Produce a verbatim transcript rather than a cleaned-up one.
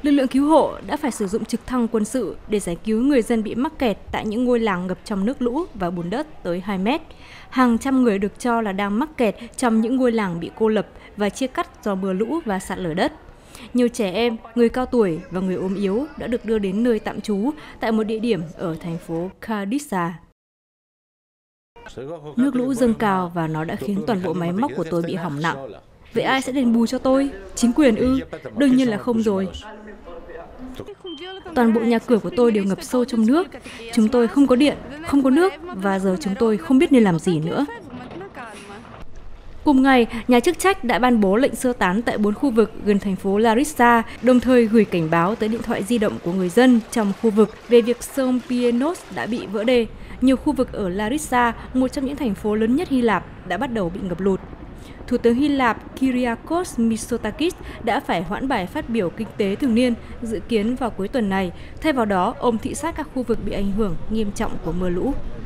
Lực lượng cứu hộ đã phải sử dụng trực thăng quân sự để giải cứu người dân bị mắc kẹt tại những ngôi làng ngập trong nước lũ và bùn đất tới hai mét. Hàng trăm người được cho là đang mắc kẹt trong những ngôi làng bị cô lập và chia cắt do mưa lũ và sạt lở đất. Nhiều trẻ em, người cao tuổi và người ốm yếu đã được đưa đến nơi tạm trú tại một địa điểm ở thành phố Karditsa. Nước lũ dâng cao và nó đã khiến toàn bộ máy móc của tôi bị hỏng nặng. Vậy ai sẽ đền bù cho tôi? Chính quyền ư? Đương nhiên là không rồi. Toàn bộ nhà cửa của tôi đều ngập sâu trong nước. Chúng tôi không có điện, không có nước và giờ chúng tôi không biết nên làm gì nữa. Cùng ngày, nhà chức trách đã ban bố lệnh sơ tán tại bốn khu vực gần thành phố Larissa, đồng thời gửi cảnh báo tới điện thoại di động của người dân trong khu vực về việc sông Pienos đã bị vỡ đê. Nhiều khu vực ở Larissa, một trong những thành phố lớn nhất Hy Lạp, đã bắt đầu bị ngập lụt. Thủ tướng Hy Lạp Kyriakos Mitsotakis đã phải hoãn bài phát biểu kinh tế thường niên dự kiến vào cuối tuần này. Thay vào đó, ông thị sát các khu vực bị ảnh hưởng nghiêm trọng của mưa lũ.